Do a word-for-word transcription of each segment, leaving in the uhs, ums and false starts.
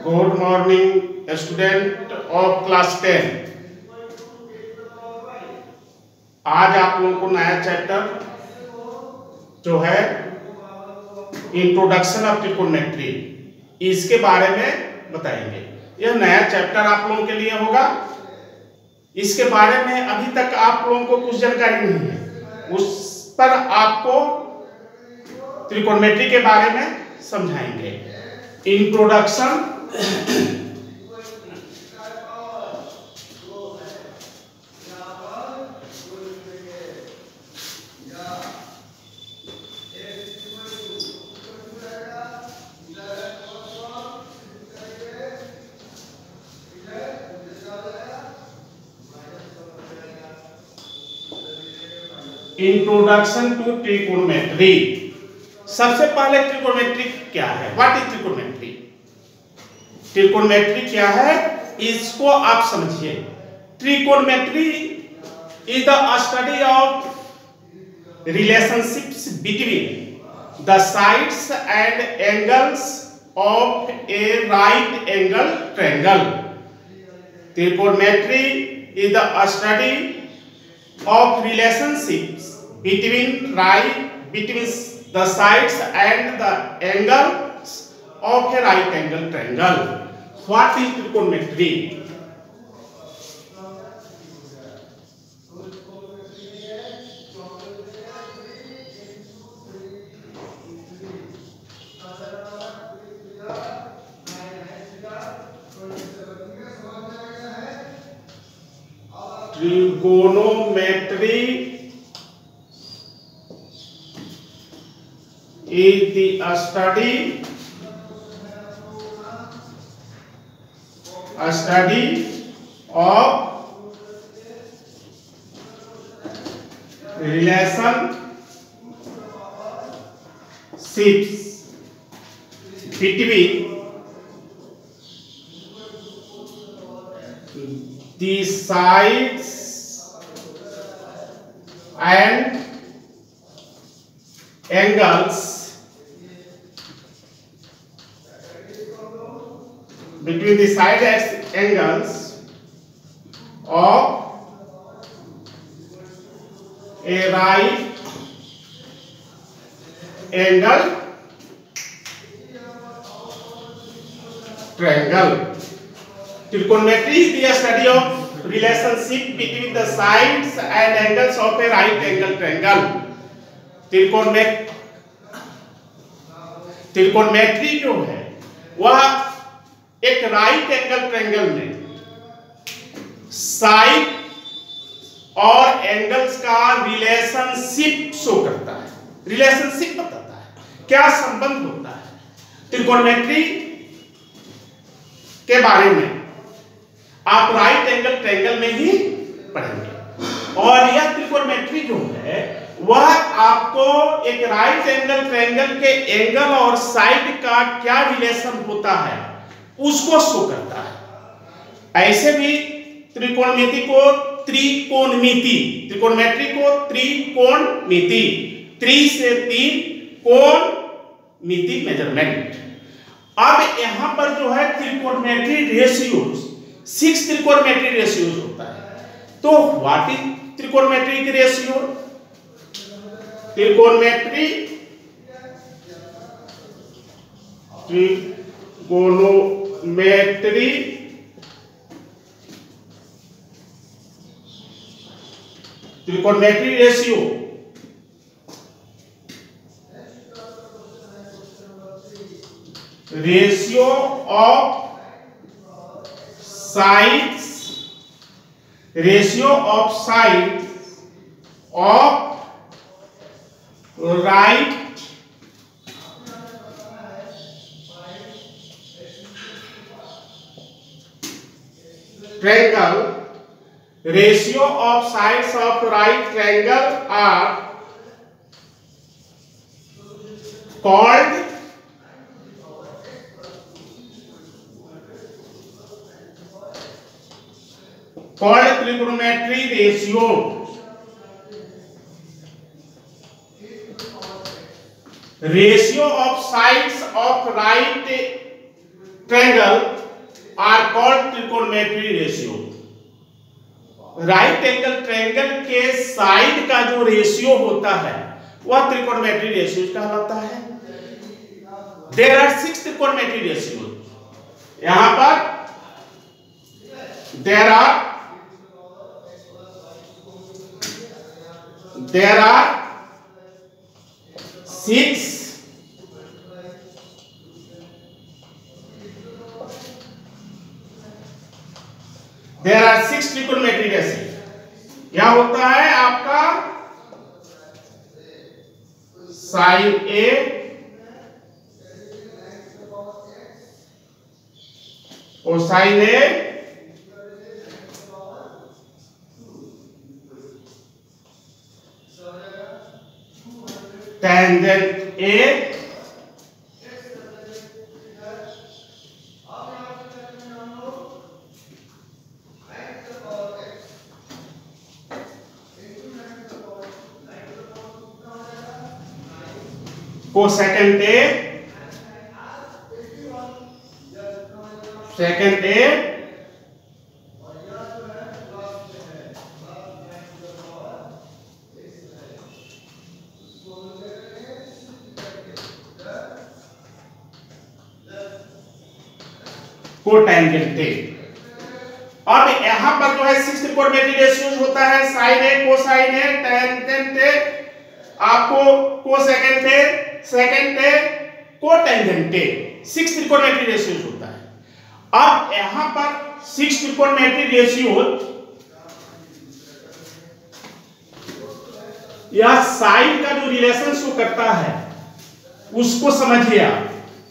Good morning student of class ten. आज आप लोगों को नया चैप्टर जो है इंट्रोडक्शन ऑफ ट्रिगोनोमेट्री, इसके बारे में बताएंगे। यह नया चैप्टर आप लोगों के लिए होगा। इसके बारे में अभी तक आप लोगों को कुछ जानकारी नहीं है, उस पर आपको ट्रिगोनोमेट्री के बारे में समझाएंगे। Introduction introduction to trigonometry. सबसे पहले ट्रिगोनोमेट्री क्या है? What is trigonometry? ट्रिगोनोमेट्री क्या है इसको आप समझिए। Trigonometry is the study of relationships between the sides and angles of a right angle triangle. Trigonometry is the study of relationships between right between the sides and the angles of a right angle triangle. What is trigonometry? Trigonometry is the study a study of relationships between the sides and angles between the side angles of a right angle triangle. Trigonometry is the study of relationship between the sides and angles of a right angle triangle. त्रिकोणमेट्री त्रिकोणमेट्री जो है वह एक right angle triangle में side और angles का relationship show करता है, रिलेशनशिप बताता है, क्या संबंध होता है। त्रिकोणमेट्री के बारे में आप राइट एंगल ट्रायंगल में ही पढ़ेंगे। और यह त्रिकोणमेट्री जो है वह आपको एक राइट एंगल ट्रायंगल के एंगल और साइड का क्या रिलेशन होता है उसको शो करता है। ऐसे भी त्रिकोणमिति को त्रिकोणमिति त्रिकोणमेट्री को त्रिकोणमिति त्रि से तीन कोण मिति मेजरमेंट। अब यहां पर जो है त्रिकोणमेट्री रेशियोज, सिक्स त्रिकोणमेट्री रेशियोज होता है। तो व्हाट इज त्रिकोणमेट्री रेशियो? त्रिकोणमेट्री त्रिकोणमेट्री त्रिकोणमेट्री ratio ratio of sides ratio of sides of right triangle. Ratio of sides of right triangle are called called trigonometry ratio. ratio of sides of right triangle are called त्रिकोणमितीय ratio. Right angle triangle के side का जो ratio होता है वह त्रिकोणमितीय ratio कहलाता है। देयर आर सिक्स त्रिकोणमितीय रेशियो। यहां पर there are there are six there are six त्रिकोणमितीय रेशियो। यह होता है आपका साइन ए और sine A tangent A cosecant A secant A cotangent A. अब यहां पर जो है सिक्स त्रिकोणमितीय रेशियोज होता है sine A cosine A tangent A आपको cosecant A secant A cotangent A six त्रिकोणमितीय रेशियोज होता है। अब यहां पर सिक्स त्रिकोणमितीय रेशियो या साइन का जो रिलेशन शो करता है उसको समझिए आप।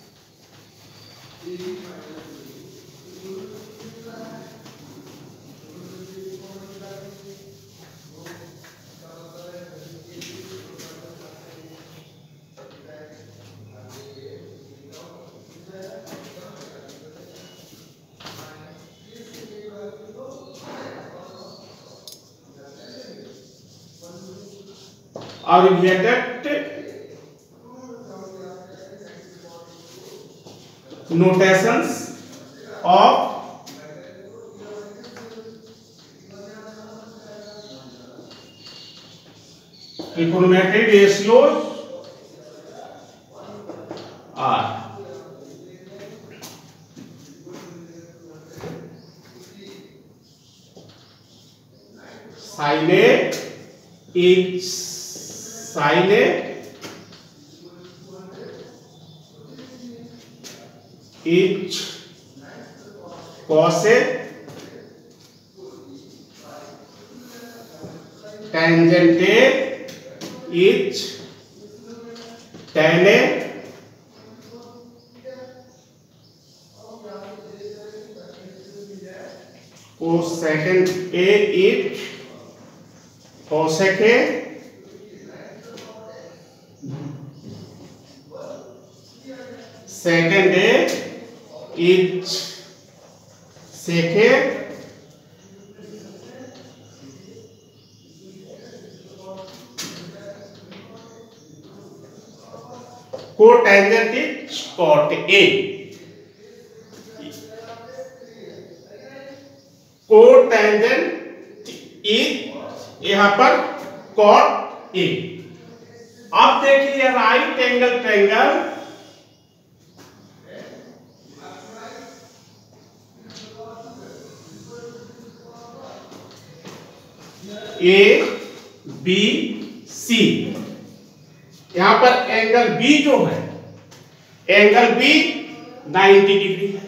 और related notations of trigonometric ratios are sin A is sin A each cos A tangent A each tan A cosecant A each cosec A second A each sec A cotangent each cot A cotangent is यहां पर cot A। अब देखिए right angle triangle A B C, यहां पर angle B जो है angle B ninety degree है।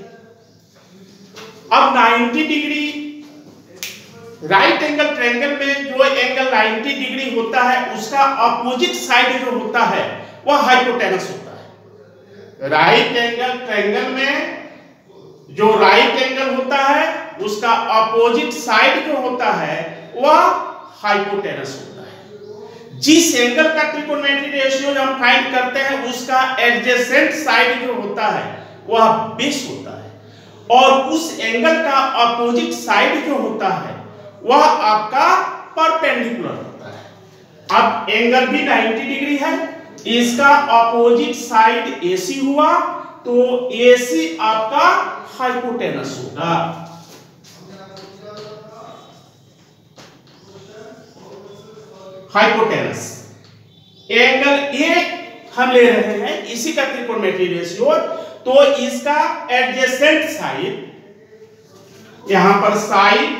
अब ninety degree right angle triangle में जो एंगल नाइंटी डिग्री होता है उसका अपोजिट साइड जो होता है वह हाइपोटेनस होता है। राइट एंगल ट्रायंगल में जो राइट एंगल होता है उसका अपोजिट साइड जो होता है वह हाइपोटेनस होता है। जिस एंगल का त्रिकोणमितीय रेशियो हम फाइंड करते हैं उसका एडजेसेंट साइड जो होता है वह बेस होता है और उस एंगल का अपोजिट साइड जो होता है वह आपका परपेंडिकुलर होता है। अब एंगल भी नाइंटी डिग्री है, इसका अपोजिट साइड एसी हुआ तो एसी आपका हाइपोटेनस होगा। हाइपोटेनस एंगल ए हम ले रहे हैं, इसी का त्रिकोणमितीय रेशियो, तो इसका एडजेसेंट साइड, यहां पर side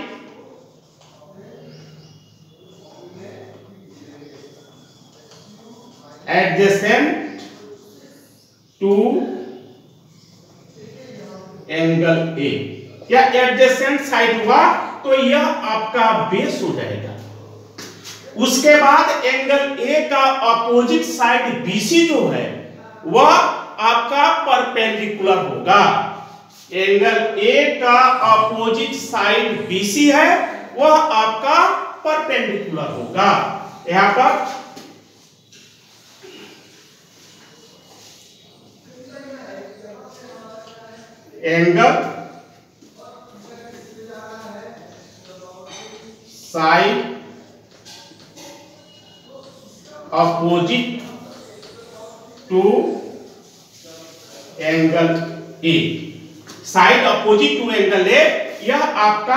adjacent to angle A, या एडजेसेंट साइड हुआ तो यह आपका बेस हो जाएगा। उसके बाद एंगल ए का अपोजिट साइड बीसी जो है वह आपका परपेंडिकुलर होगा। एंगल ए का अपोजिट साइड बीसी है, वह आपका परपेंडिकुलर होगा। यहां पर angle side opposite to angle A, side opposite to angle A, यह आपका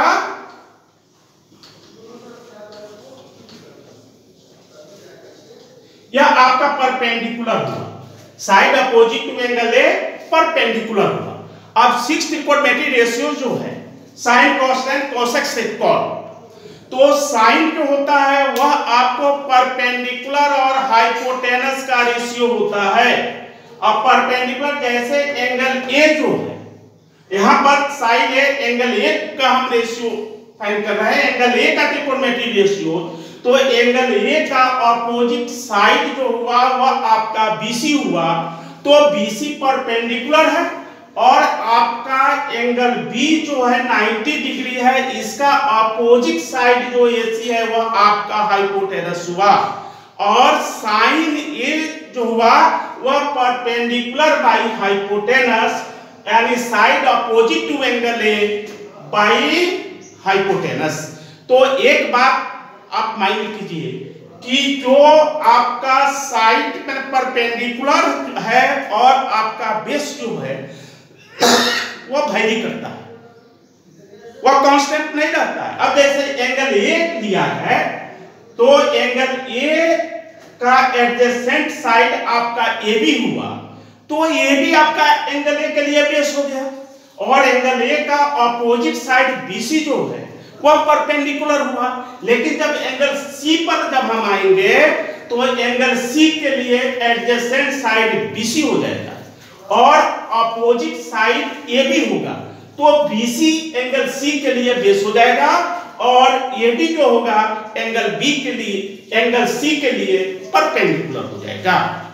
यह आपका परपेंडिकुलर हुआ। Side opposite to angle A perpendicular हुआ। अब सिक्स त्रिकोणमितीय रेशियो जो है sine cos tan cosec sec cot, तो साइन जो होता है वह आपको परपेंडिकुलर और हाइपोटेनस का रेशियो होता है। अब परपेंडिकुलर जैसे एंगल ए जो है, यहां पर साइन ए, एंगल ए का हम रेशियो फाइंड कर रहे हैं, एंगल ए का त्रिकोणमितीय रेशियो, तो एंगल ए का अपोजिट साइड जो हुआ वह आपका बीसी हुआ, तो बीसी परपेंडिकुलर है, और आपका एंगल बी जो है नब्बे डिग्री है, इसका अपोजिट साइड जो एसी है वह आपका हाइपोटेनस हुआ, और साइन ए जो हुआ वह परपेंडिकुलर बाई हाइपोटेनस, यानी side opposite to angle A by hypotenuse. तो एक बात आप माइंड कीजिए कि जो आपका साइड में परपेंडिकुलर है और आपका बेस जो है वो वैरी करता है, वह कांस्टेंट नहीं रहता है। अब जैसे एंगल ए लिया है, तो एंगल ए का एडजेसेंट साइड आपका ए बी हुआ, तो ए बी आपका एंगल ए के लिए बेस हो गया, और एंगल ए का अपोजिट साइड बीसी जो है वह परपेंडिकुलर हुआ। लेकिन जब एंगल सी पर जब हम आएंगे तो एंगल सी के लिए एडजेसेंट साइड बीसी हो जाएगा और अपोजिट साइड ए बी होगा, तो बीसी एंगल सी के लिए बेस हो जाएगा, और ए बी जो होगा एंगल बी के लिए, एंगल सी के लिए परपेंडिकुलर हो जाएगा।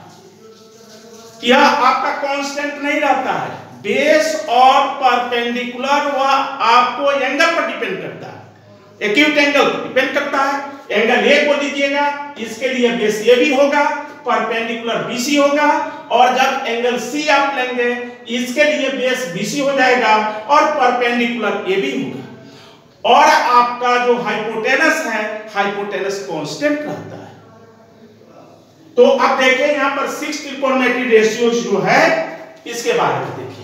यह आपका कांस्टेंट नहीं रहता है, बेस और परपेंडिकुलर वह आपको एंगल पर डिपेंड करता है, एक्यूट एंगल पर डिपेंड करता है। एंगल ए को लीजिएगा, इसके लिए बेस ए बी होगा, परपेंडिकुलर बीसी होगा, और जब एंगल सी आप लेंगे इसके लिए बेस बीसी हो जाएगा और परपेंडिकुलर ए बी होगा, और आपका जो हाइपोटेनस है, हाइपोटेनस कांस्टेंट रहता है। तो अब देखिए यहां पर सिक्स त्रिकोणमितीय रेशियोज जो है इसके बारे में देखिए।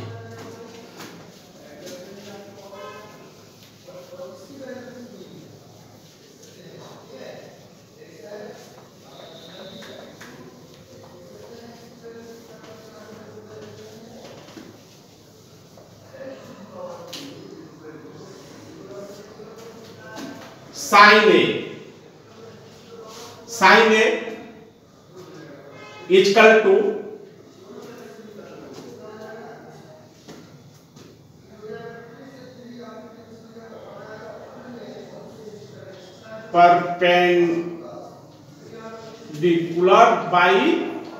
Sine A, sine A equal to perpendicular by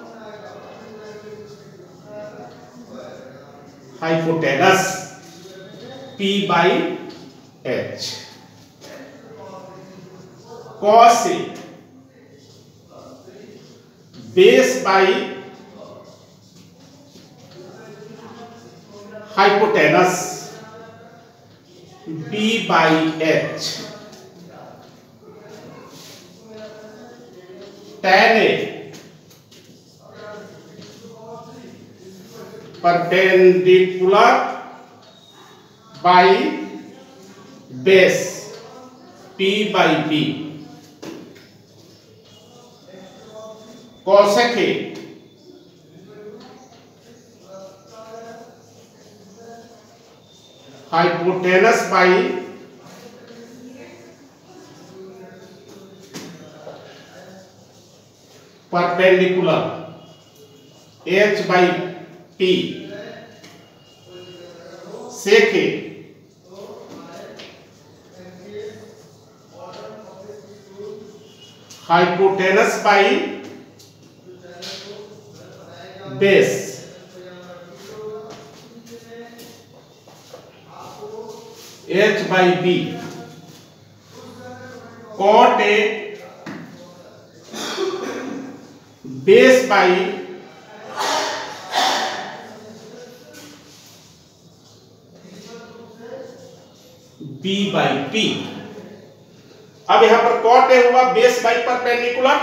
hypotenuse P by H, cos A base by hypotenuse B by H, tan A perpendicular by base P by P cosec A hypotenuse by perpendicular H by P sec A hypotenuse by base H by B cot A base by B by P। अब यहां पर cot A हुआ base by perpendicular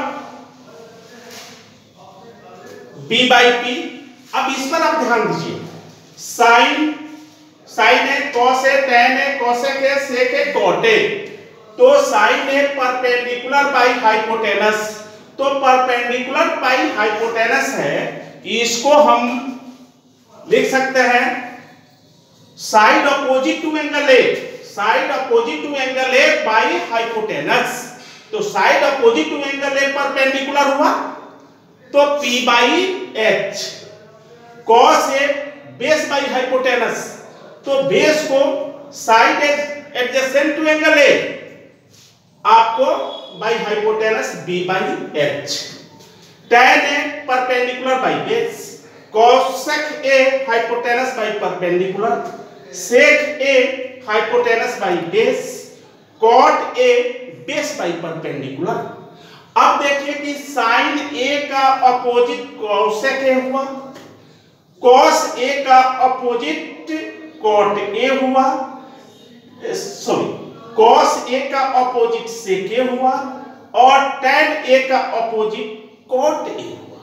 B by P। अब इस पर आप ध्यान दीजिए, sine sine A cos A tan A cosec A sec A cot A. तो sine A perpendicular by hypotenuse, तो परपेंडिकुलर बाई हाइपोटेनस है, इसको हम लिख सकते हैं side opposite to angle A, side opposite to angle A by hypotenuse. तो side opposite to angle A perpendicular हुआ तो P by H, cos A base by hypotenuse, तो बेस को side adjacent to angle A आपको by hypotenuse B by H, tan A perpendicular by base, cosec A hypotenuse by perpendicular, sec A hypotenuse by base, cot A base by perpendicular. अब देखिए कि sign ए का opposite cosec ए हुआ, cos A का opposite cot A हुआ, sorry cos A का opposite सेक ए हुआ और टैन ए का अपोजिट कॉट ए हुआ।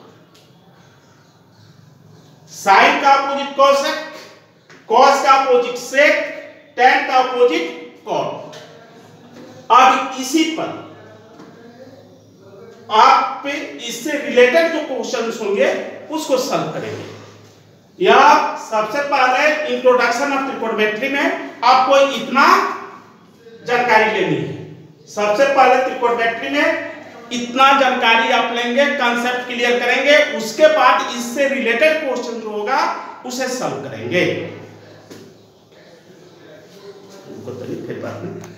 साइन का अपोजिट कोसेक, कॉस का अपोजिट सेक, टैन का अपोजिट कॉट। अब इसी पर आप इससे रिलेटेड जो क्वेश्चंस होंगे उसको सॉल्व करेंगे। या सबसे पहले इंट्रोडक्शन ऑफ त्रिकोणमिति में आपको इतना जानकारी लेनी है। सबसे पहले त्रिकोणमिति में इतना जानकारी आप लेंगे, कंसेप्ट क्लियर करेंगे, उसके बाद इससे रिलेटेड क्वेश्चन जो होगा उसे सॉल्व करेंगे। फिर बाद में